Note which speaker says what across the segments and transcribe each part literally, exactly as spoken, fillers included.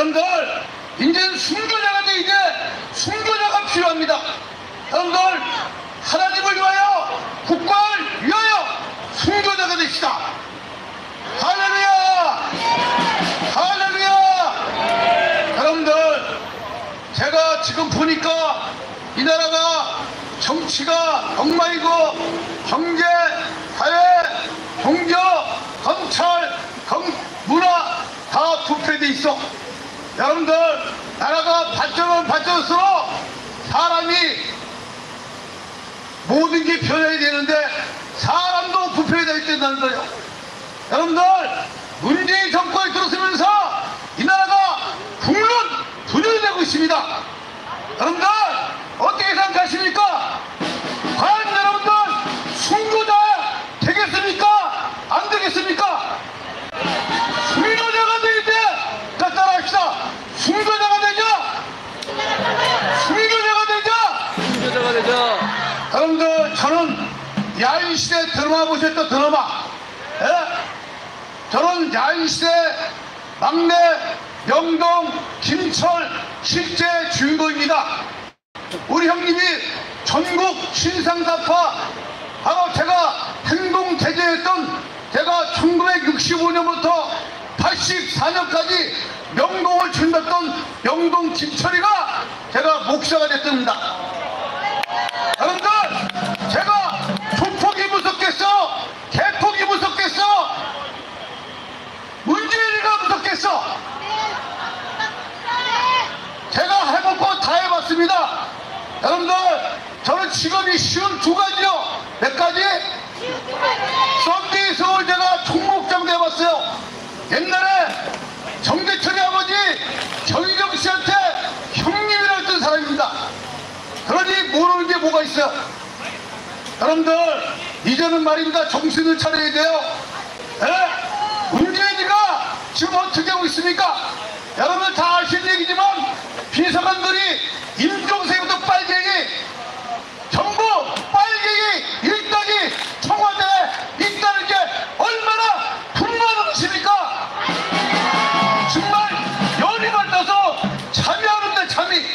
Speaker 1: 여러분들 이제는 순교자가 돼 이제 순교자가 필요합니다. 여러분들 하나님을 위하여 국가를 위하여 순교자가 됩시다. 할렐루야! 할렐루야! 여러분들 제가 지금 보니까 이 나라가 정치가 엉망이고 경제, 사회, 종교, 검찰, 경, 문화 다 부패돼 있어. 여러분들 나라가 발전은 발전할수록 사람이 모든 게 변해야 되는데 사람도 부패되어 있다는 거예요. 여러분들 문재인 정권에 들어서면서 이 나라가 국론 분열되고 있습니다. 여러분들 어떻게 생각하십니까? 과연 여러분들 순교자 되겠습니까? 안 되겠습니까? 순교자가 되는데 자 따라합시다. 순교자가 되자. 순교자가 되자.
Speaker 2: 순교자가 되자.
Speaker 1: 여러분들 저는 야인시대 드라마 보셨죠? 드라마. 예? 저는 야인시대 막내 명동 김철 실제 주인공입니다. 우리 형님이 전국 신상사파 바로 제가 행동대제였던 제가 천구백육십오 년부터 팔십사 년까지 명동을 준비했던 명동 김철이가 제가 목사가 됐습니다. 여러분들 제가 조폭이 무섭겠어? 개폭이 무섭겠어? 문재인이가 무섭겠어? 제가 해볼 거 다 해봤습니다. 여러분들 저는 직업이 쉬운 두 가지요. 몇 가지? 썬데이 서울 제가 총목장 돼봤어요. 옛날에 정대철이 아버지 정의정 씨한테 형님이라 했던 사람입니다. 그러니 모르는 게 뭐가 있어요. 여러분들 이제는 말입니다. 정신을 차려야 돼요. 에? 문재인이가 지금 어떻게 하고 있습니까? 여러분들 다 아시는 얘기지만 비서관들이 임종세부터 빨갱이 전부 빨갱이 일당이 청와대에 있다는 게 얼마나 분노하는 것입니까? 정말 열이 받아서 잠이 안 오는데 잠이.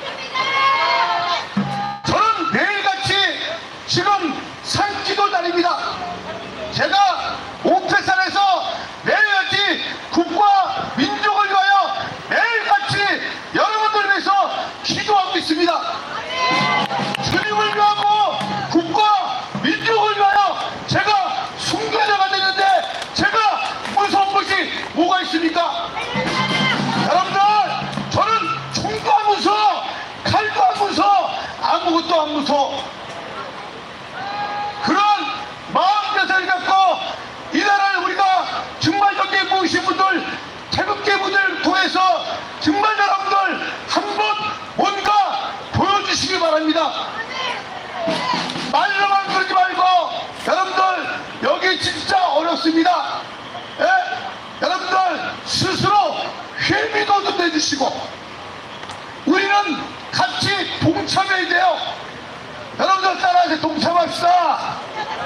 Speaker 1: 저는 매일같이 지금 산기도 다닙니다. 제가 오페산에서 매일같이 국가 민족을 위하여 매일같이 여러분들 위해서 기도하고 있습니다. 주님을 위하고 국가 민족을 위하여 제가 순교자가 되는데 제가 무서운 것이 뭐가 있습니까? 여러분들 저는 총도 안 무서워 칼도 안 무서워 아무것도 안 무서워. 그런 마음가짐을 갖고 이 나라를 우리가 정말 여기에 모이신 분들 태극기 분들 통해서 정말 여러분들 한번 뭔가 보여주시기 바랍니다. 말로만 그러지 말고 여러분들 여기 진짜 어렵습니다. 예? 여러분들 스스로 회비도 좀 내주시고 우리는 같이 동참해야 돼요. 여러분들 따라서 동참합시다.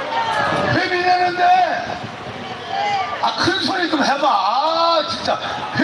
Speaker 1: 회비 내는데 아 큰 소리 좀 해봐. 아 진짜